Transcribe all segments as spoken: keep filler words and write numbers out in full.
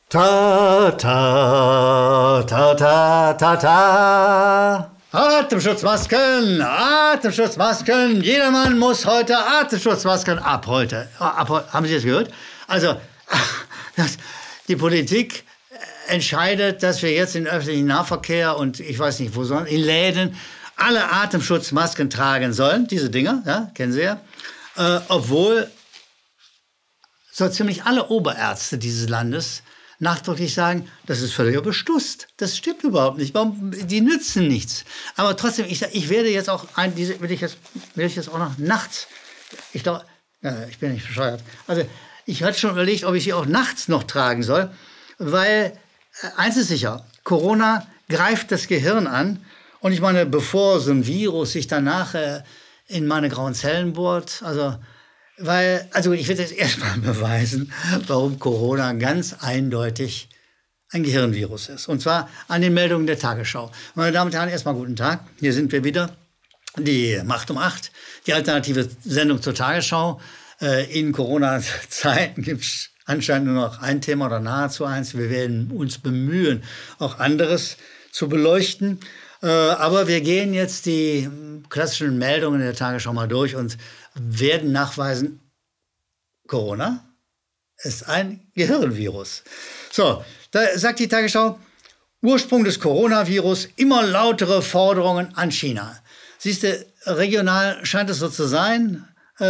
Ta, ta, ta, ta, ta, ta. Atemschutzmasken, Atemschutzmasken. Jedermann muss heute Atemschutzmasken ab heute. Ab, haben Sie das gehört? Also, das, die Politik entscheidet, dass wir jetzt in öffentlichen Nahverkehr und ich weiß nicht wo sonst, in Läden alle Atemschutzmasken tragen sollen. Diese Dinger, ja, kennen Sie ja. Äh, obwohl so ziemlich alle Oberärzte dieses Landes nachdrücklich sagen, das ist völlig überstürzt. Das stimmt überhaupt nicht. Warum? Die nützen nichts. Aber trotzdem, ich, ich werde jetzt auch, ein, diese, will, ich jetzt, will ich jetzt auch noch nachts, ich glaube, ja, ich bin nicht bescheuert. Also ich hatte schon überlegt, ob ich sie auch nachts noch tragen soll, weil äh, eins ist sicher, Corona greift das Gehirn an. Und ich meine, bevor so ein Virus sich danach äh, in meine grauen Zellen bohrt, also Weil, also ich will jetzt erstmal beweisen, warum Corona ganz eindeutig ein Gehirnvirus ist. Und zwar an den Meldungen der Tagesschau. Meine Damen und Herren, erstmal guten Tag. Hier sind wir wieder. Die Macht um acht, die alternative Sendung zur Tagesschau. In Corona-Zeiten gibt es anscheinend nur noch ein Thema oder nahezu eins. Wir werden uns bemühen, auch anderes zu beleuchten. Aber wir gehen jetzt die klassischen Meldungen der Tagesschau mal durch und werden nachweisen, Corona ist ein Gehirnvirus. So, da sagt die Tagesschau, Ursprung des Coronavirus, immer lautere Forderungen an China. Siehst du, regional scheint es so zu sein.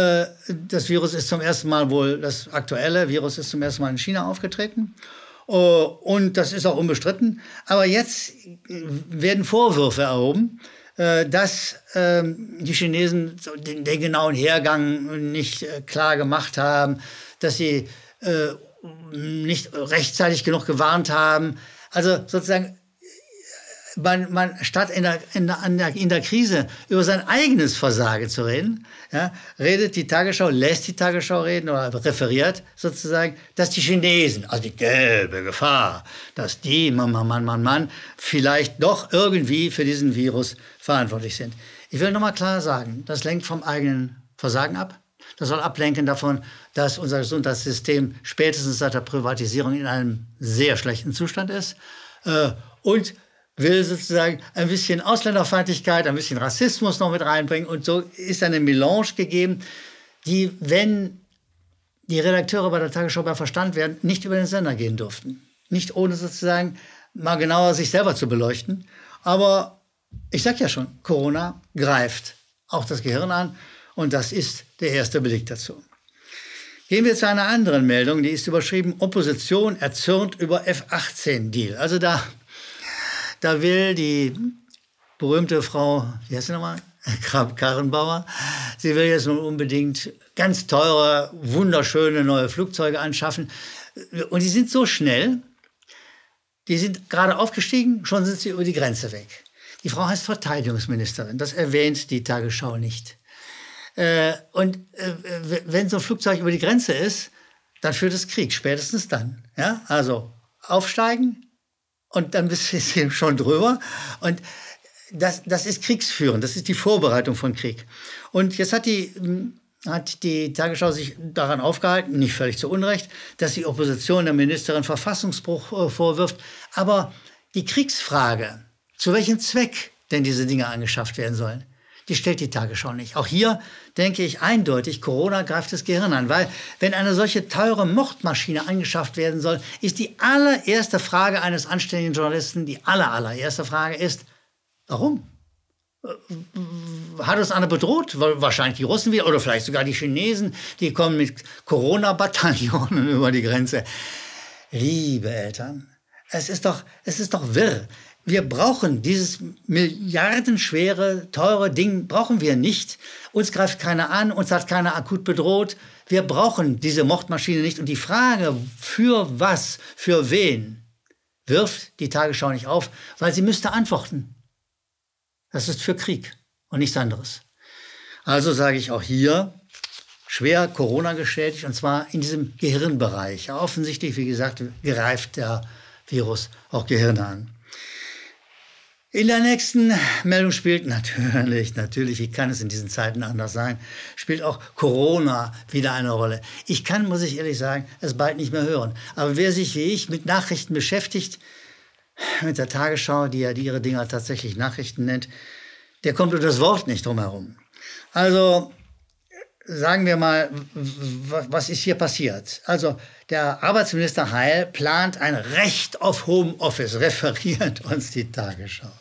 Das Virus ist zum ersten Mal wohl, das aktuelle Virus ist zum ersten Mal in China aufgetreten. Und das ist auch unbestritten. Aber jetzt werden Vorwürfe erhoben, dass ähm, die Chinesen den, den genauen Hergang nicht äh, klar gemacht haben, dass sie äh, nicht rechtzeitig genug gewarnt haben. Also sozusagen, man, man statt in der, in, der, in der Krise über sein eigenes Versagen zu reden, ja, redet die Tagesschau, lässt die Tagesschau reden oder referiert sozusagen, dass die Chinesen, also die gelbe Gefahr, dass die, Mann, Mann, Mann, Mann, Mann, vielleicht doch irgendwie für diesen Virus verantwortlich sind. Ich will nochmal klar sagen, das lenkt vom eigenen Versagen ab. Das soll ablenken davon, dass unser Gesundheitssystem spätestens seit der Privatisierung in einem sehr schlechten Zustand ist. Äh, und will sozusagen ein bisschen Ausländerfeindlichkeit, ein bisschen Rassismus noch mit reinbringen. Und so ist eine Melange gegeben, die, wenn die Redakteure bei der Tagesschau bei Verstand wären, nicht über den Sender gehen durften. Nicht ohne sozusagen mal genauer sich selber zu beleuchten. Aber ich sag ja schon, Corona greift auch das Gehirn an. Und das ist der erste Beleg dazu. Gehen wir zu einer anderen Meldung, die ist überschrieben, Opposition erzürnt über F achtzehn Deal. Also da... Da will die berühmte Frau, wie heißt sie nochmal? Kramp-Karrenbauer, sie will jetzt nun unbedingt ganz teure, wunderschöne neue Flugzeuge anschaffen. Und die sind so schnell, die sind gerade aufgestiegen, schon sind sie über die Grenze weg. Die Frau heißt Verteidigungsministerin, das erwähnt die Tagesschau nicht. Und wenn so ein Flugzeug über die Grenze ist, dann führt es Krieg, spätestens dann. Ja? Also aufsteigen, und dann bist du schon drüber. Und das, das ist Kriegsführen, das ist die Vorbereitung von Krieg. Und jetzt hat die, hat die Tagesschau sich daran aufgehalten, nicht völlig zu Unrecht, dass die Opposition der Ministerin Verfassungsbruch äh, vorwirft. Aber die Kriegsfrage, zu welchem Zweck denn diese Dinge angeschafft werden sollen, die stellt die Tagesschau nicht. Auch hier denke ich eindeutig, Corona greift das Gehirn an. Weil wenn eine solche teure Mordmaschine angeschafft werden soll, ist die allererste Frage eines anständigen Journalisten, die aller, allererste Frage ist, warum? Hat uns einer bedroht? Wahrscheinlich die Russen wieder oder vielleicht sogar die Chinesen, die kommen mit Corona-Bataillonen über die Grenze. Liebe Eltern, es ist doch, es ist doch wirr. Wir brauchen dieses milliardenschwere, teure Ding, brauchen wir nicht. Uns greift keiner an, uns hat keiner akut bedroht. Wir brauchen diese Mordmaschine nicht. Und die Frage, für was, für wen, wirft die Tagesschau nicht auf, weil sie müsste antworten. Das ist für Krieg und nichts anderes. Also sage ich auch hier, schwer Corona geschädigt, und zwar in diesem Gehirnbereich. Offensichtlich, wie gesagt, greift der Virus auch Gehirne an. In der nächsten Meldung spielt natürlich, natürlich, wie kann es in diesen Zeiten anders sein, spielt auch Corona wieder eine Rolle. Ich kann, muss ich ehrlich sagen, es bald nicht mehr hören. Aber wer sich wie ich mit Nachrichten beschäftigt, mit der Tagesschau, die ja die ihre Dinger tatsächlich Nachrichten nennt, der kommt über das Wort nicht drum herum. Also sagen wir mal, was ist hier passiert? Also der Arbeitsminister Heil plant ein Recht auf Homeoffice, referiert uns die Tagesschau.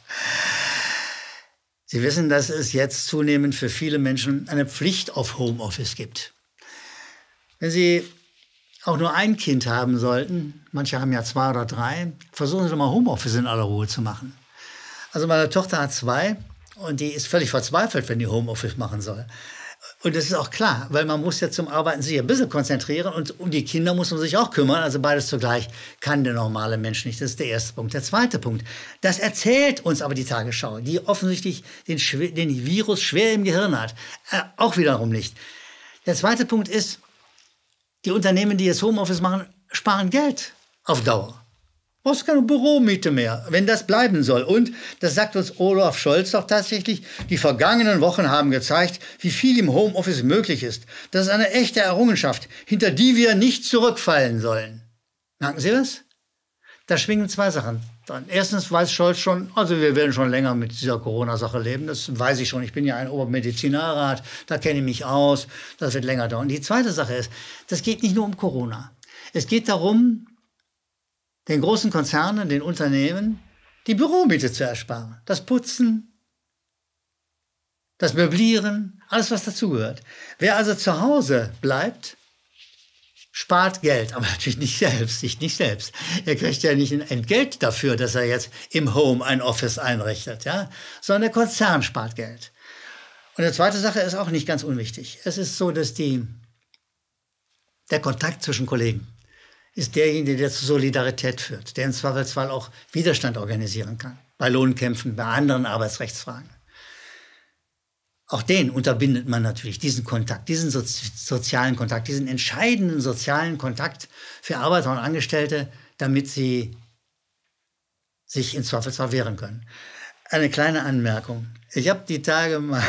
Sie wissen, dass es jetzt zunehmend für viele Menschen eine Pflicht auf Homeoffice gibt. Wenn Sie auch nur ein Kind haben sollten, manche haben ja zwei oder drei, versuchen Sie doch mal Homeoffice in aller Ruhe zu machen. Also meine Tochter hat zwei und die ist völlig verzweifelt, wenn die Homeoffice machen soll. Und das ist auch klar, weil man muss ja zum Arbeiten sich ein bisschen konzentrieren und um die Kinder muss man sich auch kümmern. Also beides zugleich kann der normale Mensch nicht. Das ist der erste Punkt. Der zweite Punkt, das erzählt uns aber die Tagesschau, die offensichtlich den, den Virus schwer im Gehirn hat. Äh, auch wiederum nicht. Der zweite Punkt ist, die Unternehmen, die jetzt Homeoffice machen, sparen Geld auf Dauer. Du brauchst keine Büromiete mehr, wenn das bleiben soll. Und, das sagt uns Olaf Scholz doch tatsächlich, die vergangenen Wochen haben gezeigt, wie viel im Homeoffice möglich ist. Das ist eine echte Errungenschaft, hinter die wir nicht zurückfallen sollen. Merken Sie das? Da schwingen zwei Sachen dran. Erstens weiß Scholz schon, also wir werden schon länger mit dieser Corona-Sache leben. Das weiß ich schon. Ich bin ja ein Obermedizinalrat, da kenne ich mich aus. Das wird länger dauern. Die zweite Sache ist, das geht nicht nur um Corona. Es geht darum, den großen Konzernen, den Unternehmen, die Büromiete zu ersparen. Das Putzen, das Möblieren, alles, was dazugehört. Wer also zu Hause bleibt, spart Geld, aber natürlich nicht selbst, nicht, nicht selbst. Er kriegt ja nicht ein Entgelt dafür, dass er jetzt im Home ein Office einrichtet, ja? Sondern der Konzern spart Geld. Und die zweite Sache ist auch nicht ganz unwichtig. Es ist so, dass die, der Kontakt zwischen Kollegen ist derjenige, der zur Solidarität führt, der im Zweifelsfall auch Widerstand organisieren kann, bei Lohnkämpfen, bei anderen Arbeitsrechtsfragen. Auch den unterbindet man natürlich, diesen Kontakt, diesen so sozialen Kontakt, diesen entscheidenden sozialen Kontakt für Arbeiter und Angestellte, damit sie sich im Zweifelsfall wehren können. Eine kleine Anmerkung. Ich habe die Tage mal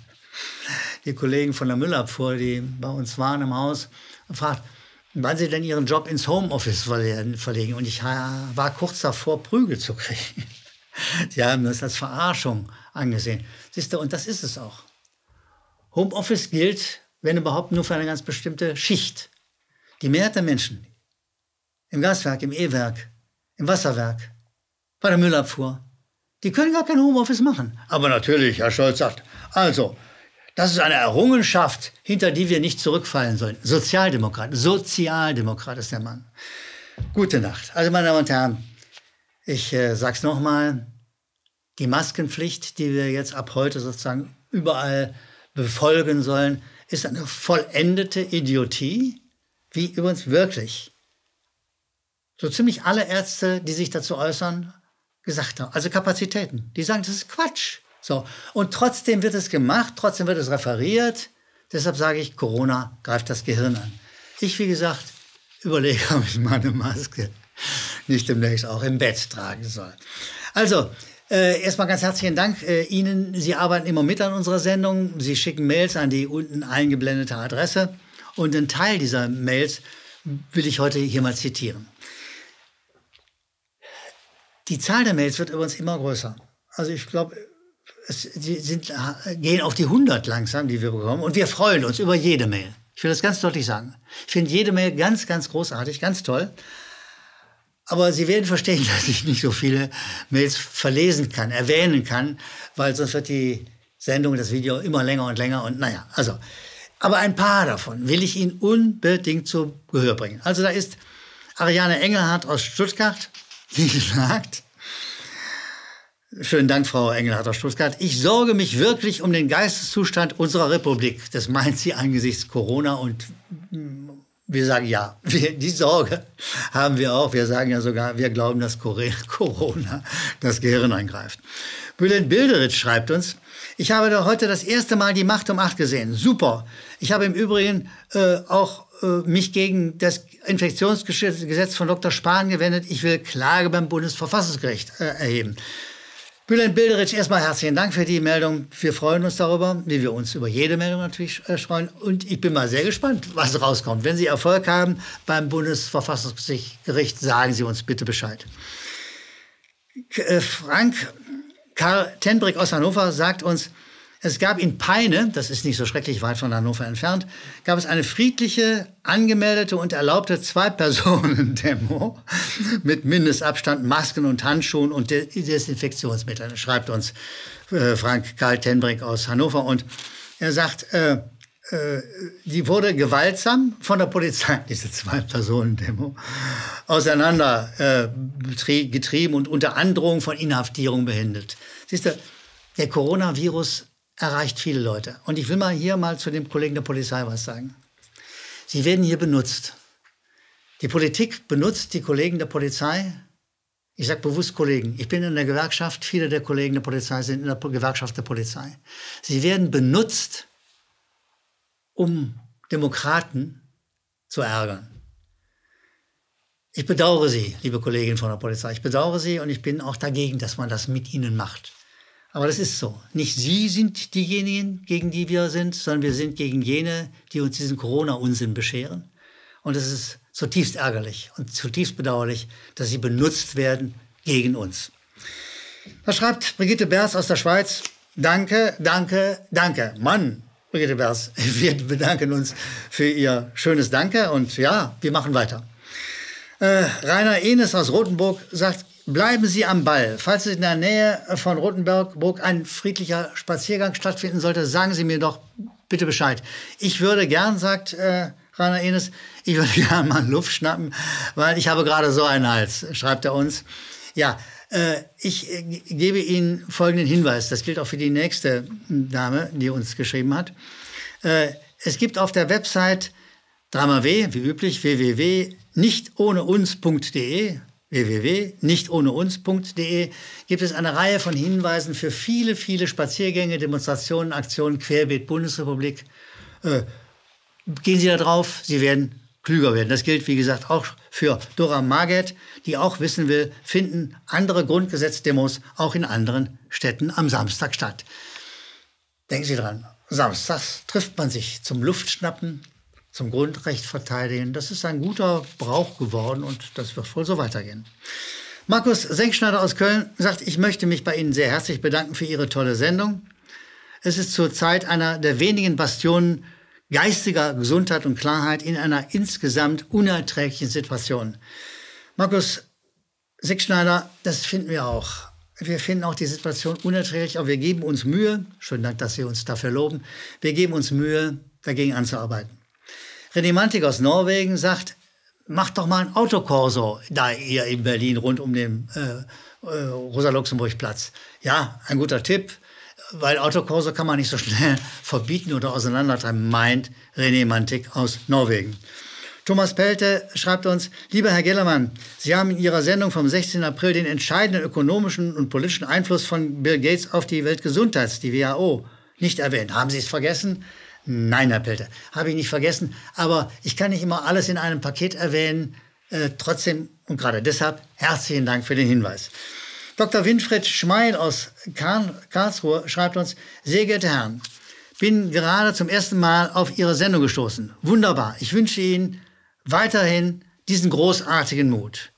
die Kollegen von der Müllabfuhr, die bei uns waren im Haus, gefragt, wann sie denn ihren Job ins Homeoffice verlegen. Und ich war kurz davor, Prügel zu kriegen. Sie haben das als Verarschung angesehen. Siehst du, und das ist es auch. Homeoffice gilt, wenn überhaupt, nur für eine ganz bestimmte Schicht. Die Mehrheit der Menschen, im Gaswerk, im E-Werk, im Wasserwerk, bei der Müllabfuhr, die können gar kein Homeoffice machen. Aber natürlich, Herr Scholz sagt, also, das ist eine Errungenschaft, hinter die wir nicht zurückfallen sollen. Sozialdemokrat, Sozialdemokrat ist der Mann. Gute Nacht. Also, meine Damen und Herren, ich äh, sag's nochmal, die Maskenpflicht, die wir jetzt ab heute sozusagen überall befolgen sollen, ist eine vollendete Idiotie, wie übrigens wirklich so ziemlich alle Ärzte, die sich dazu äußern, gesagt haben. Also Kapazitäten. Die sagen, das ist Quatsch. So. Und trotzdem wird es gemacht, trotzdem wird es referiert. Deshalb sage ich, Corona greift das Gehirn an. Ich, wie gesagt, überlege, ob ich meine Maske nicht demnächst auch im Bett tragen soll. Also, Äh, erstmal ganz herzlichen Dank äh, Ihnen. Sie arbeiten immer mit an unserer Sendung. Sie schicken Mails an die unten eingeblendete Adresse. Und einen Teil dieser Mails will ich heute hier mal zitieren. Die Zahl der Mails wird übrigens immer größer. Also ich glaube, sie sind, gehen auf die hundert langsam, die wir bekommen. Und wir freuen uns über jede Mail. Ich will das ganz deutlich sagen. Ich finde jede Mail ganz, ganz großartig, ganz toll. Aber Sie werden verstehen, dass ich nicht so viele Mails verlesen kann, erwähnen kann, weil sonst wird die Sendung, das Video immer länger und länger und naja, also. Aber ein paar davon will ich Ihnen unbedingt zu Gehör bringen. Also da ist Ariane Engelhardt aus Stuttgart, die sagt, schönen Dank, Frau Engelhardt aus Stuttgart, ich sorge mich wirklich um den Geisteszustand unserer Republik. Das meint sie angesichts Corona und wir sagen ja, wir, die Sorge haben wir auch. Wir sagen ja sogar, wir glauben, dass Corona das Gehirn eingreift. Bülent Bilderitsch schreibt uns, ich habe da heute das erste Mal die Macht um acht gesehen. Super. Ich habe im Übrigen äh, auch äh, mich gegen das Infektionsgesetz von Doktor Spahn gewendet. Ich will Klage beim Bundesverfassungsgericht äh, erheben. Bülent Bilderich, erstmal herzlichen Dank für die Meldung. Wir freuen uns darüber, wie wir uns über jede Meldung natürlich äh, freuen. Und ich bin mal sehr gespannt, was rauskommt. Wenn Sie Erfolg haben beim Bundesverfassungsgericht, sagen Sie uns bitte Bescheid. K äh, Frank Karl Tenbrick aus Hannover sagt uns, es gab in Peine, das ist nicht so schrecklich weit von Hannover entfernt, gab es eine friedliche, angemeldete und erlaubte Zwei-Personen-Demo mit Mindestabstand, Masken und Handschuhen und Desinfektionsmitteln, schreibt uns äh, Frank Karl Tenbrick aus Hannover. Und er sagt, äh, äh, die wurde gewaltsam von der Polizei, diese Zwei-Personen-Demo, auseinander äh, getrieben und unter Androhung von Inhaftierung behindert. Siehst du, der Coronavirus erreicht viele Leute. Und ich will mal hier mal zu dem Kollegen der Polizei was sagen. Sie werden hier benutzt. Die Politik benutzt die Kollegen der Polizei. Ich sage bewusst Kollegen. Ich bin in der Gewerkschaft. Viele der Kollegen der Polizei sind in der Gewerkschaft der Polizei. Sie werden benutzt, um Demokraten zu ärgern. Ich bedauere Sie, liebe Kolleginnen von der Polizei. Ich bedauere Sie und ich bin auch dagegen, dass man das mit Ihnen macht. Aber das ist so. Nicht Sie sind diejenigen, gegen die wir sind, sondern wir sind gegen jene, die uns diesen Corona-Unsinn bescheren. Und es ist zutiefst ärgerlich und zutiefst bedauerlich, dass sie benutzt werden gegen uns. Da schreibt Brigitte Bers aus der Schweiz, danke, danke, danke. Mann, Brigitte Bers, wir bedanken uns für Ihr schönes Danke und ja, wir machen weiter. Äh, Rainer Enes aus Rothenburg sagt, bleiben Sie am Ball. Falls in der Nähe von Rothenburg ein friedlicher Spaziergang stattfinden sollte, sagen Sie mir doch bitte Bescheid. Ich würde gern, sagt äh, Rainer Enes, ich würde gern mal Luft schnappen, weil ich habe gerade so einen Hals, schreibt er uns. Ja, äh, ich äh, gebe Ihnen folgenden Hinweis. Das gilt auch für die nächste Dame, die uns geschrieben hat. Äh, es gibt auf der Website dreimal W, wie üblich, w w w punkt nicht ohne uns punkt de w w w punkt nicht ohne uns punkt de gibt es eine Reihe von Hinweisen für viele, viele Spaziergänge, Demonstrationen, Aktionen, querbeet Bundesrepublik. Äh, gehen Sie da drauf, Sie werden klüger werden. Das gilt, wie gesagt, auch für Dora Marget, die auch wissen will, finden andere Grundgesetzdemos auch in anderen Städten am Samstag statt. Denken Sie dran, samstags trifft man sich zum Luftschnappen, zum Grundrecht verteidigen. Das ist ein guter Brauch geworden und das wird wohl so weitergehen. Markus Senkschneider aus Köln sagt, ich möchte mich bei Ihnen sehr herzlich bedanken für Ihre tolle Sendung. Es ist zurzeit einer der wenigen Bastionen geistiger Gesundheit und Klarheit in einer insgesamt unerträglichen Situation. Markus Senkschneider, das finden wir auch. Wir finden auch die Situation unerträglich, aber wir geben uns Mühe, schönen Dank, dass Sie uns dafür loben, wir geben uns Mühe, dagegen anzuarbeiten. René Mantik aus Norwegen sagt, macht doch mal ein Autokorso da hier in Berlin rund um den äh, äh, Rosa-Luxemburg-Platz. Ja, ein guter Tipp, weil Autokorso kann man nicht so schnell verbieten oder auseinandertreiben, meint René Mantik aus Norwegen. Thomas Pelte schreibt uns, lieber Herr Gellermann, Sie haben in Ihrer Sendung vom sechzehnten April den entscheidenden ökonomischen und politischen Einfluss von Bill Gates auf die Weltgesundheits-, die W H O, nicht erwähnt. Haben Sie es vergessen? Nein, Herr Pelte, habe ich nicht vergessen. Aber ich kann nicht immer alles in einem Paket erwähnen. Äh, trotzdem und gerade deshalb herzlichen Dank für den Hinweis. Doktor Winfried Schmeil aus Karl Karlsruhe schreibt uns, sehr geehrte Herren, bin gerade zum ersten Mal auf Ihre Sendung gestoßen. Wunderbar. Ich wünsche Ihnen weiterhin diesen großartigen Mut.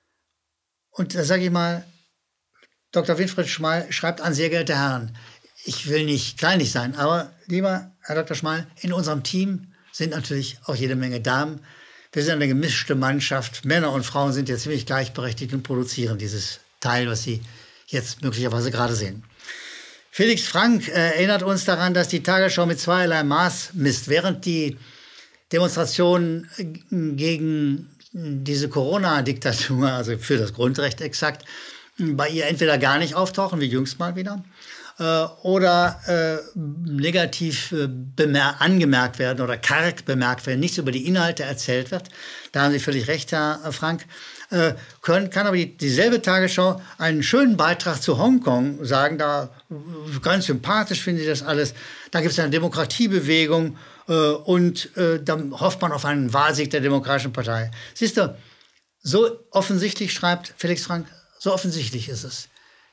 Und da sage ich mal, Doktor Winfried Schmeil schreibt an, sehr geehrte Herren, ich will nicht kleinlich sein, aber lieber Herr Doktor Schmeil, in unserem Team sind natürlich auch jede Menge Damen. Wir sind eine gemischte Mannschaft. Männer und Frauen sind ja ziemlich gleichberechtigt und produzieren dieses Teil, was Sie jetzt möglicherweise gerade sehen. Felix Frank äh, erinnert uns daran, dass die Tagesschau mit zweierlei Maß misst. Während die Demonstrationen gegen diese Corona-Diktatur, also für das Grundrecht exakt, bei ihr entweder gar nicht auftauchen, wie jüngst mal wieder, oder äh, negativ äh, angemerkt werden oder karg bemerkt werden, nichts über die Inhalte erzählt wird. Da haben Sie völlig recht, Herr Frank. Äh, können, kann aber die, dieselbe Tagesschau einen schönen Beitrag zu Hongkong sagen, da ganz sympathisch finden Sie das alles. Da gibt es eine Demokratiebewegung äh, und äh, dann hofft man auf einen Wahlsieg der Demokratischen Partei. Siehst du, so offensichtlich, schreibt Felix Frank, so offensichtlich ist es.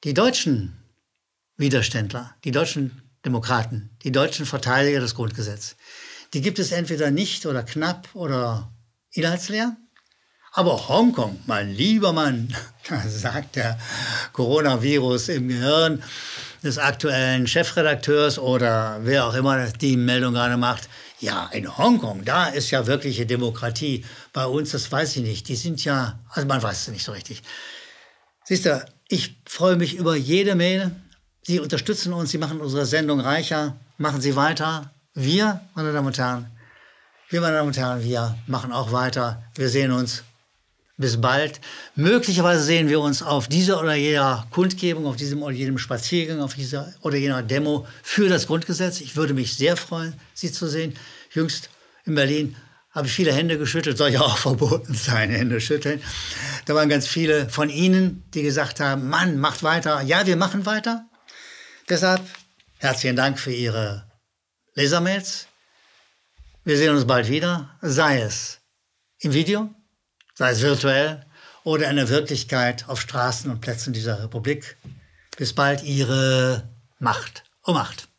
Die deutschen Widerständler, die deutschen Demokraten, die deutschen Verteidiger des Grundgesetzes, die gibt es entweder nicht oder knapp oder inhaltsleer. Aber Hongkong, mein lieber Mann, da sagt der Coronavirus im Gehirn des aktuellen Chefredakteurs oder wer auch immer die Meldung gerade macht, ja, in Hongkong, da ist ja wirkliche Demokratie. Bei uns, das weiß ich nicht. Die sind ja, also man weiß es nicht so richtig. Siehst du, ich freue mich über jede Mail. Sie unterstützen uns, Sie machen unsere Sendung reicher. Machen Sie weiter. Wir, meine Damen und Herren, wir, meine Damen und Herren, wir machen auch weiter. Wir sehen uns. Bis bald. Möglicherweise sehen wir uns auf dieser oder jener Kundgebung, auf diesem oder jenem Spaziergang, auf dieser oder jener Demo für das Grundgesetz. Ich würde mich sehr freuen, Sie zu sehen. Jüngst in Berlin habe ich viele Hände geschüttelt, soll ja auch verboten sein, Hände schütteln. Da waren ganz viele von Ihnen, die gesagt haben, Mann, macht weiter. Ja, wir machen weiter. Deshalb herzlichen Dank für Ihre Lesermails. Wir sehen uns bald wieder, sei es im Video, sei es virtuell oder in der Wirklichkeit auf Straßen und Plätzen dieser Republik. Bis bald, Ihre Macht. Oh Macht.